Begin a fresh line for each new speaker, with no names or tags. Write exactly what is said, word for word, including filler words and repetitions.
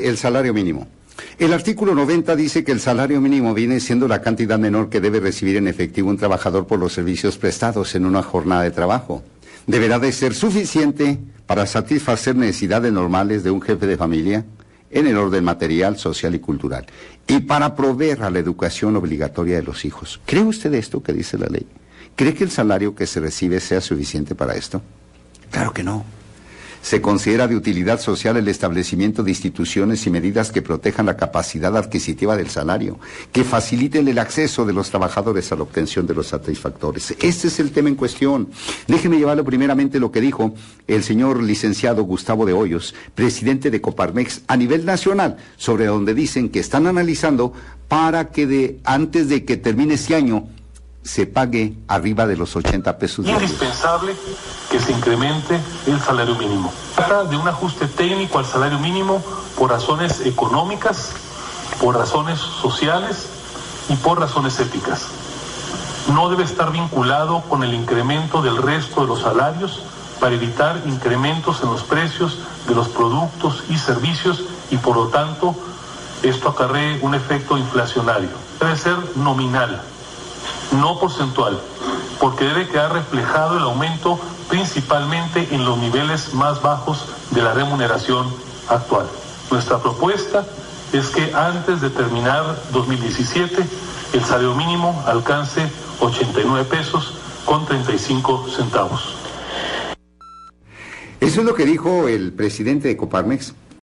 el salario mínimo. El artículo noventa dice que el salario mínimo viene siendo la cantidad menor que debe recibir en efectivo un trabajador por los servicios prestados en una jornada de trabajo. Deberá de ser suficiente para satisfacer necesidades normales de un jefe de familia en el orden material, social y cultural, y para proveer a la educación obligatoria de los hijos. ¿Cree usted esto que dice la ley? ¿Cree que el salario que se recibe sea suficiente para esto? Claro que no. Se considera de utilidad social el establecimiento de instituciones y medidas que protejan la capacidad adquisitiva del salario, que faciliten el acceso de los trabajadores a la obtención de los satisfactores. Este es el tema en cuestión. Déjeme llevarlo primeramente lo que dijo el señor licenciado Gustavo de Hoyos, presidente de Coparmex a nivel nacional, sobre donde dicen que están analizando para que de, antes de que termine este año se pague arriba de los ochenta pesos diarios.
Es indispensable que se incremente el salario mínimo. Trata de un ajuste técnico al salario mínimo por razones económicas, por razones sociales y por razones éticas. No debe estar vinculado con el incremento del resto de los salarios para evitar incrementos en los precios de los productos y servicios y por lo tanto esto acarree un efecto inflacionario. Debe ser nominal, no porcentual, porque debe quedar reflejado el aumento principalmente en los niveles más bajos de la remuneración actual. Nuestra propuesta es que antes de terminar dos mil diecisiete el salario mínimo alcance ochenta y nueve pesos con treinta y cinco centavos.
Eso es lo que dijo el presidente de Coparmex.